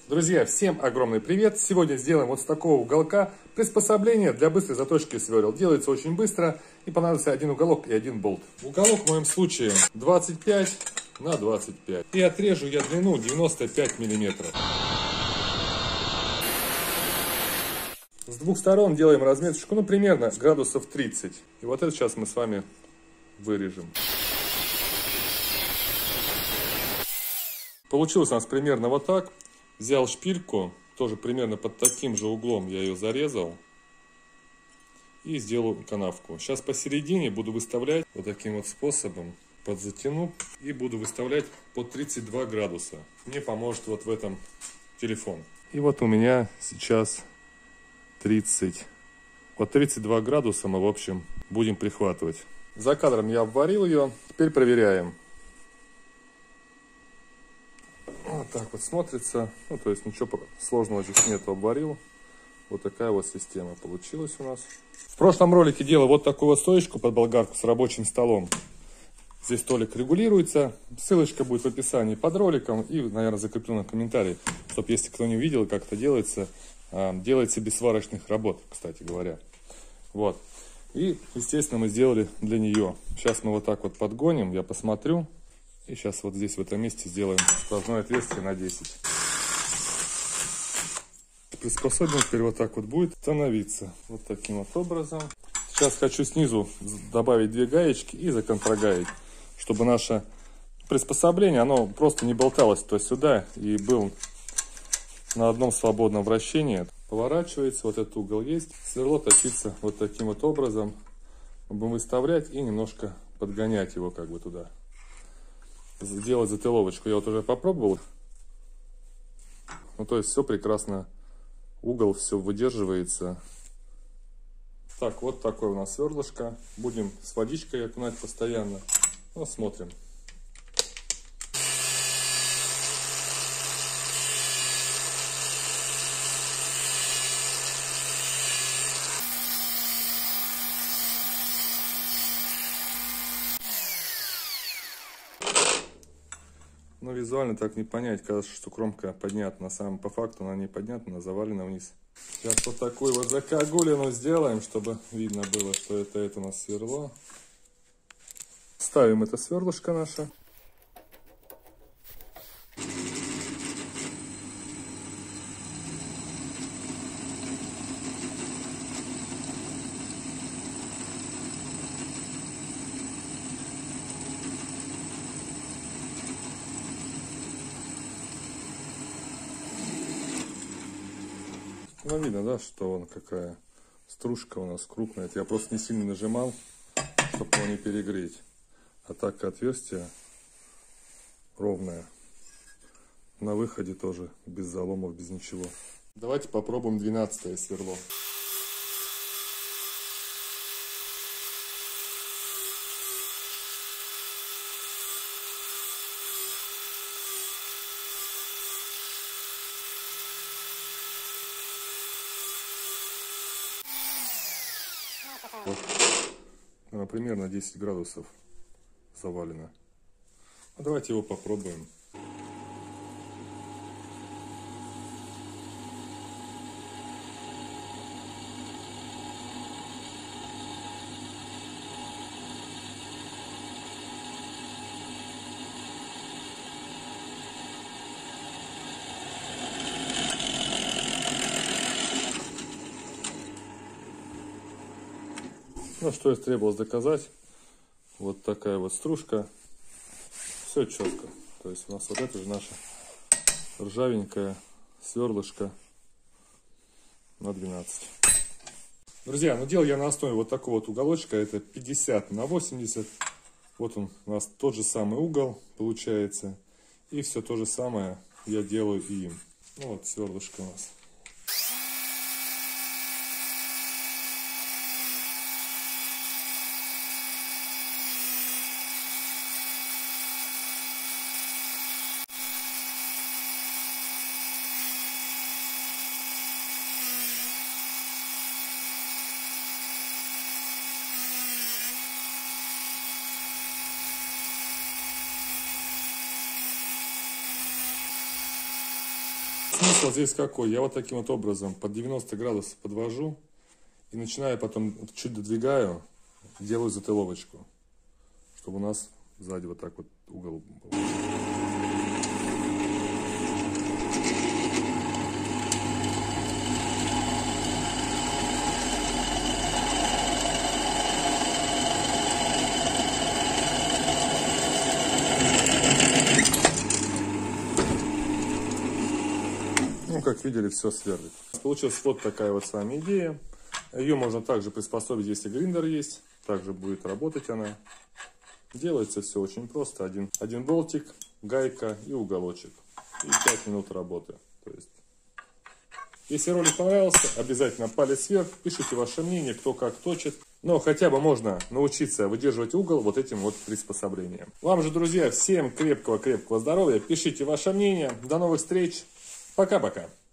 Друзья, всем огромный привет! Сегодня сделаем вот с такого уголка приспособление для быстрой заточки сверл. Делается очень быстро и понадобится один уголок и один болт. Уголок в моем случае 25 на 25. И отрежу я длину 95 миллиметров. С двух сторон делаем разметочку, примерно градусов 30. И вот это сейчас мы с вами вырежем. Получилось у нас примерно вот так. Взял шпильку, тоже примерно под таким же углом я ее зарезал. И сделал канавку. Сейчас посередине буду выставлять вот таким вот способом. Подзатяну и буду выставлять под 32 градуса. Мне поможет вот в этом телефон. И вот у меня сейчас 30. Под 32 градуса мы, в общем, будем прихватывать. За кадром я обварил ее. Теперь проверяем. Вот так вот смотрится. То есть ничего сложного здесь нету. Обварил. Вот такая вот система получилась у нас. В прошлом ролике делал вот такую вот стоечку под болгарку с рабочим столом. Здесь столик регулируется. Ссылочка будет в описании под роликом и, наверное, закреплена в комментарии, чтобы, если кто не видел, как это делается, делается без сварочных работ, кстати говоря. Вот. И, естественно, мы сделали для нее. Сейчас мы вот так вот подгоним, я посмотрю. И сейчас вот здесь, в этом месте, сделаем сквозное отверстие на 10. Приспособим, теперь вот так вот будет становиться. Вот таким вот образом. Сейчас хочу снизу добавить 2 гаечки и законтрагаить, чтобы наше приспособление, оно просто не болталось туда-сюда и был на одном свободном вращении. Поворачивается, вот этот угол есть. Сверло точится вот таким вот образом. Будем выставлять и немножко подгонять его как бы туда. Сделать затыловочку. Я вот уже попробовал. То есть все прекрасно. Угол все выдерживается. Так, вот такое у нас сверлышко. Будем с водичкой окунать постоянно. Смотрим. Визуально так не понять, кажется, что кромка поднята, по факту она не поднята, она завалена вниз. Сейчас вот такую вот закагулину сделаем, чтобы видно было, что это у нас сверло. Ставим это сверлышко наше. Видно, да, что какая стружка у нас крупная. Это я просто не сильно нажимал, чтобы его не перегреть. А так отверстие ровное. На выходе тоже без заломов, без ничего. Давайте попробуем 12-е сверло. Вот, примерно 10 градусов завалено. Давайте его попробуем. Что и требовалось доказать. Вот такая вот стружка. Все четко. То есть у нас вот это же наша ржавенькая сверлышко на 12. Друзья, делал я на основе вот такого вот уголочка. Это 50 на 80. Вот он у нас тот же самый угол получается. И все то же самое я делаю и им. Вот сверлышко у нас. Смысл здесь какой? Я вот таким вот образом под 90 градусов подвожу и начинаю потом, чуть додвигаю, делаю затыловочку, чтобы у нас сзади вот так вот угол был. Ну, как видели, все сверлит. Получилась вот такая вот с вами идея. Ее можно также приспособить, если гриндер есть. Также будет работать она. Делается все очень просто. Один болтик, гайка и уголочек. И 5 минут работы. То есть, если ролик понравился, обязательно палец вверх. Пишите ваше мнение, кто как точит. Но хотя бы можно научиться выдерживать угол вот этим вот приспособлением. Вам же, друзья, всем крепкого здоровья. Пишите ваше мнение. До новых встреч. Пока-пока.